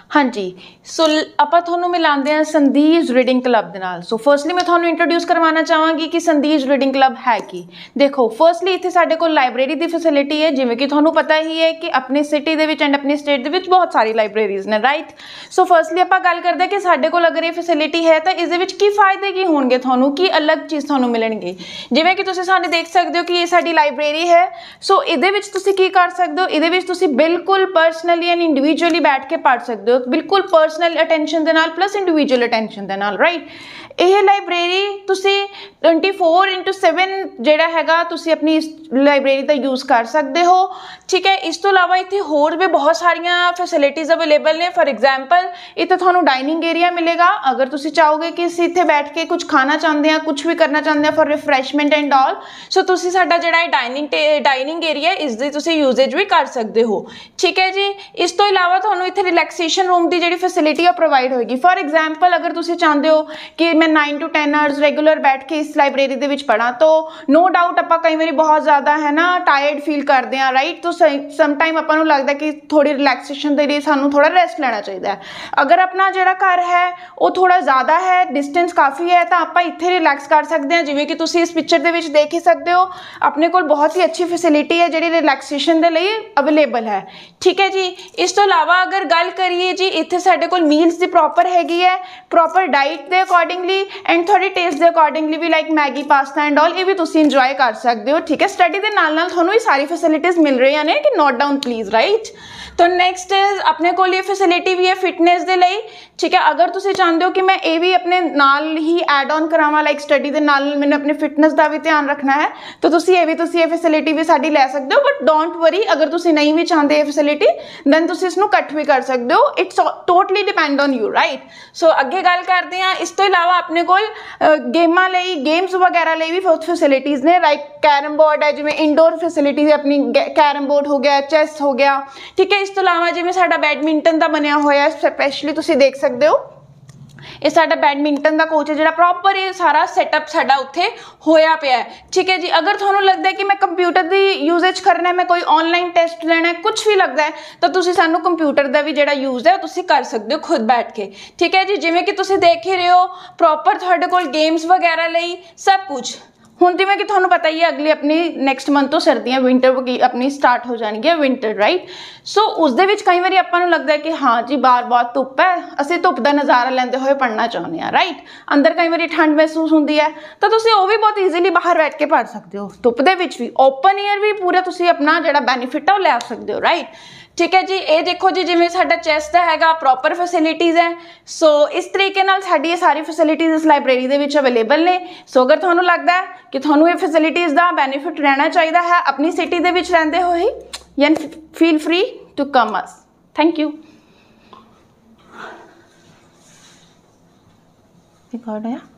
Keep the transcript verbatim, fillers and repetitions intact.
हाँ जी, सो ਆਪਾਂ ਤੁਹਾਨੂੰ ਮਿਲਾਉਂਦੇ ਹਾਂ ਸੰਦੀਜ਼ ਰੀਡਿੰਗ ਕਲੱਬ ਦੇ ਨਾਲ। ਸੋ ਫਰਸਟਲੀ ਮੈਂ ਤੁਹਾਨੂੰ ਇੰਟਰੋਡਿਊਸ ਕਰਵਾਉਣਾ ਚਾਹਾਂਗੀ ਕਿ ਸੰਦੀਜ਼ ਰੀਡਿੰਗ ਕਲੱਬ ਹੈ ਕੀ। ਦੇਖੋ ਫਰਸਟਲੀ ਇੱਥੇ ਸਾਡੇ ਕੋਲ ਲਾਇਬ੍ਰੇਰੀ ਦੀ ਫੈਸਿਲਿਟੀ ਹੈ, ਜਿਵੇਂ ਕਿ ਤੁਹਾਨੂੰ ਪਤਾ ਹੀ ਹੈ ਕਿ ਆਪਣੀ ਸਿਟੀ ਦੇ ਵਿੱਚ ਐਂਡ ਆਪਣੀ ਸਟੇਟ ਦੇ ਵਿੱਚ ਬਹੁਤ ਸਾਰੀ ਲਾਇਬ੍ਰੇਰੀਜ਼ ਨੇ, ਰਾਈਟ। ਸੋ ਫਰਸਟਲੀ ਆਪਾਂ ਗੱਲ ਕਰਦੇ ਕਿ ਸਾਡੇ ਕੋਲ ਅਗਰ ਇਹ ਫੈਸਿਲਿਟੀ ਹੈ ਤਾਂ ਇਸ ਦੇ ਵਿੱਚ ਕੀ ਫਾਇਦੇ ਕੀ ਹੋਣਗੇ ਤੁਹਾਨੂੰ, ਕੀ ਅਲੱਗ ਚੀਜ਼ ਤੁਹਾਨੂੰ ਮਿਲਣਗੇ। ਜਿਵੇਂ ਕਿ ਤੁਸੀਂ ਸਾਡੇ ਦੇਖ ਸਕਦੇ ਹੋ ਕਿ ਇਹ ਸਾਡੀ ਲਾਇਬ੍ਰੇਰੀ ਹੈ। ਸੋ ਇਹਦੇ ਵਿੱਚ ਤੁਸੀਂ ਕੀ ਕਰ ਸਕਦੇ ਹੋ, ਇਹਦੇ ਵਿੱਚ ਤੁਸੀਂ ਬਿਲਕੁਲ ਪਰਸਨਲੀ ਐਂਡ ਇੰਡੀਵਿਜੂਅਲੀ ਬੈਠ ਕੇ ਪੜ੍ਹ ਸਕਦੇ ਹੋ, ਬਿਲकुल पर्सनल अटेंशन दे नाल प्लस इंडिविजुअल अटेंशन दे नाल, राइट। यह लाइब्रेरी तुसी ट्वेंटी फोर इंटू सैवन जिहड़ा हैगा तुसी अपनी लाइब्रेरी का यूज़ कर सकते हो, ठीक है। इस तो इलावा इत्थे होर भी बहुत सारिया फैसिलिटीज़ अवेलेबल ने। फॉर एग्जाम्पल इत्थे तुहानूं डाइनिंग एरिया मिलेगा, अगर तुसी चाहोगे कि असीं इत्थे बैठ के कुछ खाना चाहते हैं, कुछ भी करना चाहते हैं for refreshment and all, so तुसी साडा जिहड़ा डाइनिंग डाइनिंग एरिया इसकी तुसी यूजेज भी कर सकते हो, ठीक है जी। इस तो इलावा तुहानूं इत्थे रिलैक्सेशन रूम की जिहड़ी फैसिलिटी है प्रोवाइड होएगी। फॉर एग्जाम्पल अगर तुसी चाहते हो कि मैं nine to ten hours regular बैठ के इस लाइब्रेरी दे विच पढ़ा, तो नो डाउट आपां कई बारी बहुत ज़्यादा है ना टायर्ड फील करते हैं, राइट। तो सम टाइम आपां नूं लगदा कि थोड़ी रिलैक्सेशन दे लई सानूं थोड़ा रेस्ट लेना चाहिए। अगर अपना जिहड़ा घर है वो थोड़ा ज़्यादा है, डिस्टेंस काफ़ी है, तो आपां इत्थे रिलैक्स कर सकते हैं। जिवें कि तुसी इस पिक्चर दे विच देख ही सकते हो, अपने कोल बहुत ही अच्छी फैसिलिटी है जिहड़ी रिलैक्सेशन दे लई अवेलेबल है, ठीक है जी। इस तो इलावा अगर गल करिए जी इत्थे साडे कोल मील्स दी प्रॉपर हैगी है, प्रॉपर डाइट दे अकॉर्डिंगली एंड थोड़ी टेस्ट दे अकॉर्डिंगली भी, like Maggi pasta and all, ये भी तुसी इंजॉय कर सकते हो, ठीक है। स्टडी दे नाल नाल तुहानूं ये सारी फैसिलिटीज़ मिल रही ने, कि नोट डाउन प्लीज़, राइट। तो नैक्सट इज अपने को ये फैसिलिटी भी है फिटनेस दे लई, ठीक है। अगर तुसी चाहते हो कि मैं ये भी अपने नाल ही एड ऑन करावा, लाइक स्टडी दे नाल मैंने अपने फिटनेस का भी ध्यान रखना है, तो तुसी ये भी तुसी ये फैसिलिटी भी साडी लै सकते हो। बट डोंट वरी, अगर तुसी नहीं भी चाहते ये फैसिलिटी दैन तुसी इसनूं कट भी कर सकते हो। It's totally depend on you, right. So अगे गल करते हैं। इस तो इलावा अपने कोल गेमां लई गेम्स वगैरह लई भी बहुत फैसिलिटीज़ ने, लाइक कैरम बोर्ड है, जिवें इंडोर फैसिलिटीज़ अपनी कैरम बोर्ड हो गया, चैस हो गया, ठीक है। इस तो इलावा जिवें साडा बैडमिंटन का बनिया होया, स्पैशली तुसी देख सकते हो ये साडा बैडमिंटन का कोच है जिहड़ा प्रॉपर ये सारा सैटअप साडा उत्थे होया पिया है, ठीक है जी। अगर तुहानूं लगदा है कि मैं कंप्यूटर की यूजेज करना है, मैं कोई ऑनलाइन टेस्ट लेना है, कुछ भी लगता है, तो तुसी सानूं कंप्यूटर का भी जिहड़ा यूज है तुसी कर सकते हो खुद बैठ के, ठीक है जी। जिवें कि तुसी देख ही रहे हो प्रॉपर तुहाडे कोल गेम्स वगैरह लई सब कुछ। हुण जिवें कि तुहानूं पता ही है अगली अपनी नैक्सट मंथ तो सर्दियां विंटर अपनी स्टार्ट हो जाएगी, विंटर, राइट। सो उस दे विच कई बारी आपां नूं लगदा है कि हाँ जी बाहर बहुत धुप्प है, असीं धुप्प दा नज़ारा लैंदे होए पढ़ना चाहुंदे हां, राइट। अंदर कई बारी ठंड महसूस हुंदी है, तो तुसीं ओह भी बहुत ईजीली बाहर बैठ के पढ़ सकते हो, धुप्प दे विच भी। ओपन ईयर भी पूरा तुसीं अपना जिहड़ा बैनीफिट है वो लै सकते हो, राइट, ठीक है जी। ये देखो जी जिवें साडा चैस दा हैगा प्रॉपर फैसिलिटीज़ है। सो इस तरीके नाल साडी ये सारी फैसिलिटीज़ इस लाइब्रेरी दे विच अवेलेबल ने। सो अगर तुहानूं लगदा है कि तुहानूं ये फैसिलिटीज़ दा बेनीफिट रहना चाहिए है अपनी सिटी दे विच रहिंदे होए, then feel free to come us. Thank you. Record है।